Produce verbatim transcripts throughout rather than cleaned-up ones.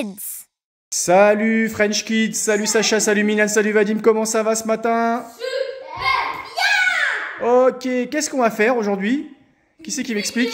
Kids. Salut French Kids, salut Sacha, salut Milan, salut Vadim, comment ça va ce matin? Super bien. Ok, qu'est-ce qu'on va faire aujourd'hui? Qui c'est qui m'explique?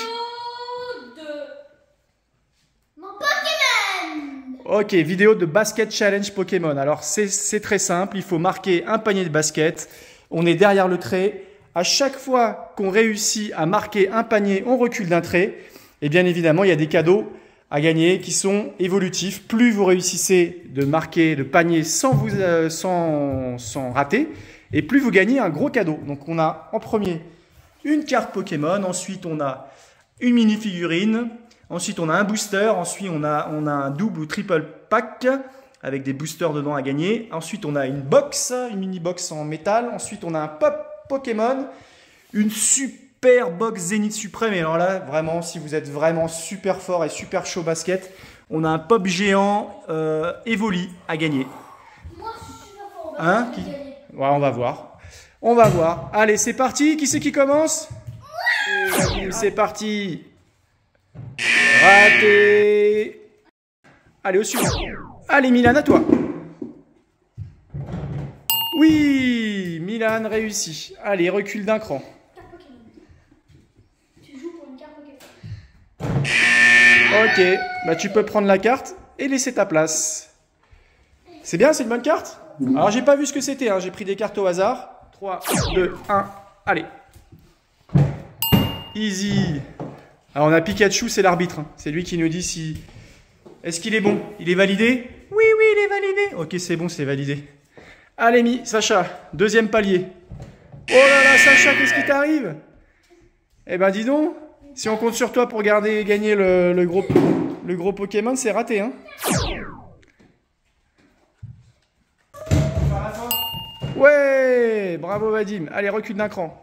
Ok, vidéo de basket challenge Pokémon. Alors c'est très simple, il faut marquer un panier de basket. On est derrière le trait. À chaque fois qu'on réussit à marquer un panier, on recule d'un trait. Et bien évidemment, il y a des cadeaux à gagner qui sont évolutifs. Plus vous réussissez de marquer le panier sans, vous, euh, sans, sans rater, et plus vous gagnez un gros cadeau. Donc on a en premier une carte Pokémon, ensuite on a une mini-figurine, ensuite on a un booster, ensuite on a, on a un double ou triple pack avec des boosters dedans à gagner. Ensuite on a une box, une mini-box en métal. Ensuite on a un pop Pokémon, une super box Zénith Suprême. Et alors là, vraiment, si vous êtes vraiment super fort et super chaud basket, on a un pop géant euh, Evoli à gagner. Moi je suis super fort. Hein qui... Ouais, on va voir. On va voir. Allez, c'est parti. Qui c'est qui commence? C'est parti. Raté. Allez, au suivant. Allez, Milan, à toi. Oui, Milan réussit. Allez, recule d'un cran. Tu joues pour une carte Pokémon. Ok, bah tu peux prendre la carte et laisser ta place. C'est bien, c'est une bonne carte? Alors, j'ai pas vu ce que c'était, hein. J'ai pris des cartes au hasard. trois, deux, un, allez. Easy. Alors, on a Pikachu, c'est l'arbitre. Hein. C'est lui qui nous dit si... Est-ce qu'il est bon? Il est validé? Oui, oui, il est validé. Ok, c'est bon, c'est validé. Allez, Mi, Sacha, deuxième palier. Oh là là, Sacha, qu'est-ce qui t'arrive? Eh ben, dis donc, si on compte sur toi pour garder, gagner le, le, gros, le gros Pokémon, c'est raté, hein? Ouais, bravo Vadim. Allez, recule d'un cran.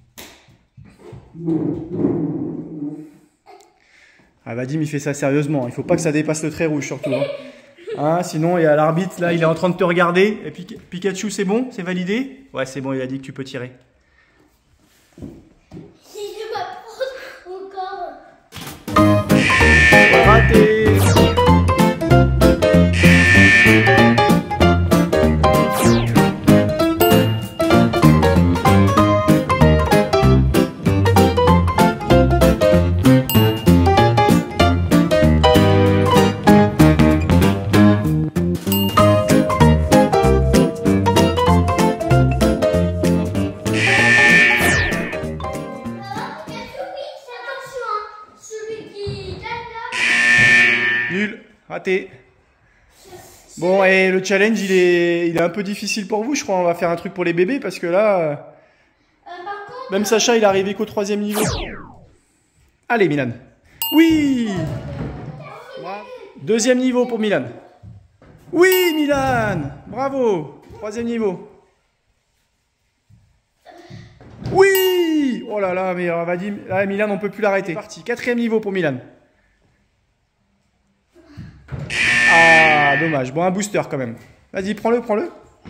Ah, Vadim, il fait ça sérieusement. Il faut pas que ça dépasse le trait rouge, surtout. Hein. Hein, sinon, il y a l'arbitre, là, il est en train de te regarder. Et puis, Pikachu, c'est bon? C'est validé? Ouais, c'est bon, il a dit que tu peux tirer. Si je m'approche encore. Raté. Nul, raté. Bon, et le challenge, il est, il est un peu difficile pour vous, je crois. On va faire un truc pour les bébés parce que là, euh, Euh, par contre, même Sacha, il est arrivé qu'au troisième niveau. Allez, Milan. Oui. Deuxième niveau pour Milan. Oui, Milan. Bravo. Troisième niveau. Oui. Oh là là, mais on va dire, là, Milan, on peut plus l'arrêter. Parti. Quatrième niveau pour Milan. Ah, dommage. Bon, un booster quand même. Vas-y, prends-le, prends-le.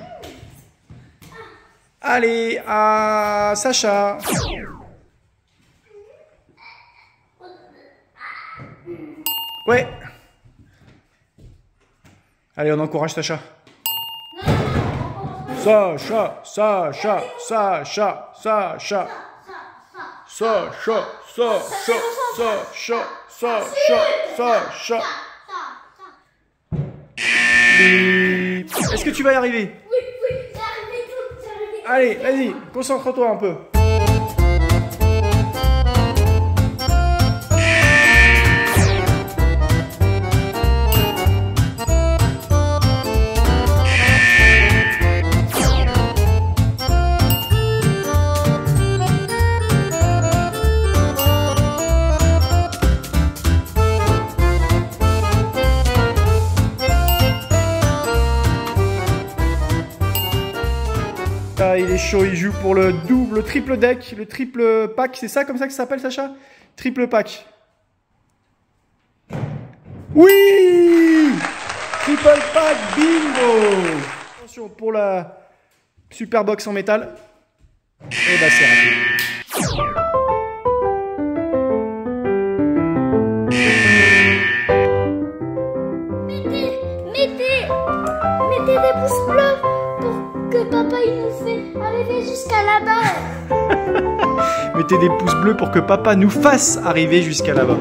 Allez, à Sacha. Ouais. Allez, on encourage Sacha. Sacha, Sacha, Sacha, Sacha. Sacha, Sacha, Sacha, Sacha, Sacha. Est-ce que tu vas y arriver? oui, oui, j'ai arrivé tout, j'ai arrivé tout. Allez, vas-y, concentre-toi un peu. Il est chaud, il joue pour le double, triple deck, le triple pack, c'est ça comme ça que ça s'appelle, Sacha? Triple pack. Oui! Triple pack, bingo! Attention pour la super box en métal. Et bah c'est raté. Mettez que papa il nous fait arriver jusqu'à là-bas. Mettez des pouces bleus pour que papa nous fasse arriver jusqu'à là-bas.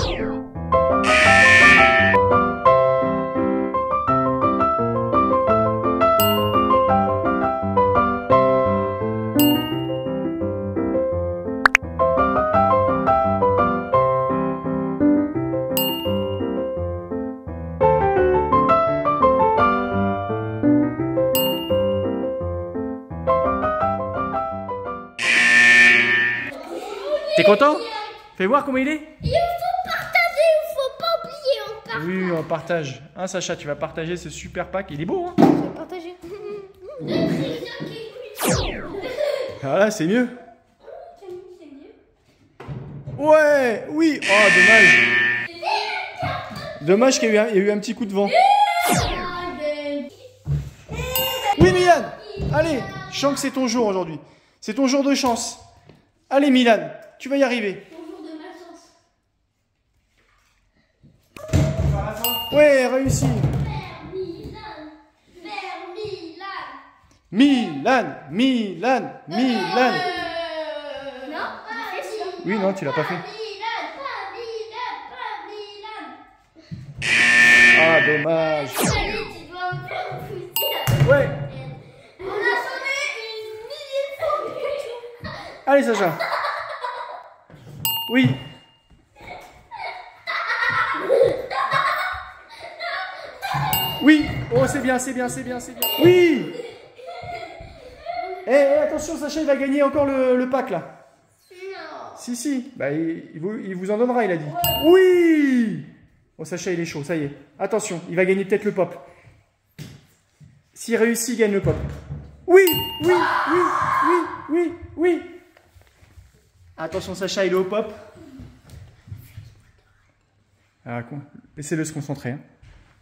T'es content? Fais voir comment il est. Il faut partager, il faut pas oublier, on partage. Oui, on partage. Hein, Sacha, tu vas partager ce super pack. Il est beau, hein? Je vais partager. Voilà, c'est mieux. Ouais, oui. Oh, dommage. Dommage qu'il y, ait eu un- il y ait eu un petit coup de vent. Oui, Milan. Allez, je sens que c'est ton jour aujourd'hui. C'est ton jour de chance. Allez, Milan, tu vas y arriver. Bonjour de ma chance. Ouais, réussi. Vers Milan. Vers Milan. Milan, Milan, Milan. Non, pas Milan. Oui, non, tu l'as pas fait. Milan, pas Milan, pas Milan. Ah, dommage. Allez, tu dois me faire pousser. Ouais. On a sonné une millième fois. Allez, Sacha. Oui. Oui. Oh, c'est bien, c'est bien, c'est bien, c'est bien. Oui. Eh, eh, attention, Sacha, il va gagner encore le, le pack, là. Non. Si, si. Bah, il, il vous, il vous en donnera, il a dit. Oui. Oh, Sacha, il est chaud, ça y est. Attention, il va gagner peut-être le pop. S'il réussit, il gagne le pop. Oui, oui, oui, oui, oui, oui. Attention, Sacha, il est au pop. Ah, quoi. Laissez-le se concentrer. Hein.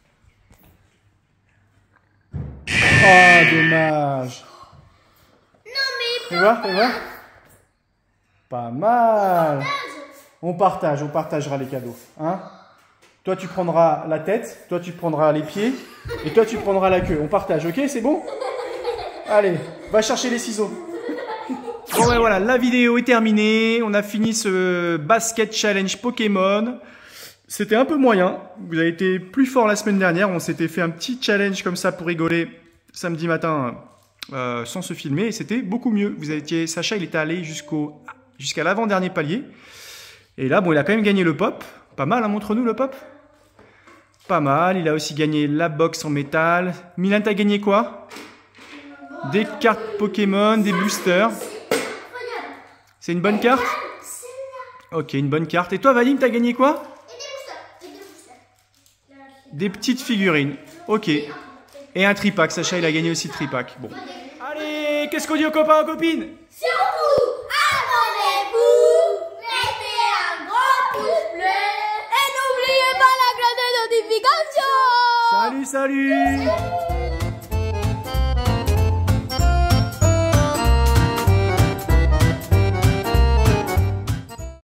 Oh, dommage. Non, mais Fais voir, fais voir. Pas mal. On partage, on partagera les cadeaux. Hein? Toi, tu prendras la tête, toi, tu prendras les pieds, et toi, tu prendras la queue. On partage, ok? C'est bon? Allez, va chercher les ciseaux. Bon, ben voilà, la vidéo est terminée. On a fini ce basket challenge Pokémon. C'était un peu moyen. Vous avez été plus fort la semaine dernière. On s'était fait un petit challenge comme ça pour rigoler samedi matin euh, sans se filmer. Et c'était beaucoup mieux. Vous étiez, Sacha, il était allé jusqu'au jusqu'à l'avant-dernier palier. Et là, bon, il a quand même gagné le pop. Pas mal, hein, montre-nous le pop. Pas mal. Il a aussi gagné la box en métal. Milan, t'as gagné quoi? Des cartes Pokémon, des boosters. C'est une bonne carte? Ok, une bonne carte. Et toi, Valine, t'as gagné quoi? Des petites figurines. Ok. Et un tripack. Sacha, il a gagné aussi le tripack. Bon. Allez, qu'est-ce qu'on dit aux copains, aux copines? surtout, abonnez-vous, mettez un gros pouce bleu et n'oubliez pas la cloche de notification. Salut, salut!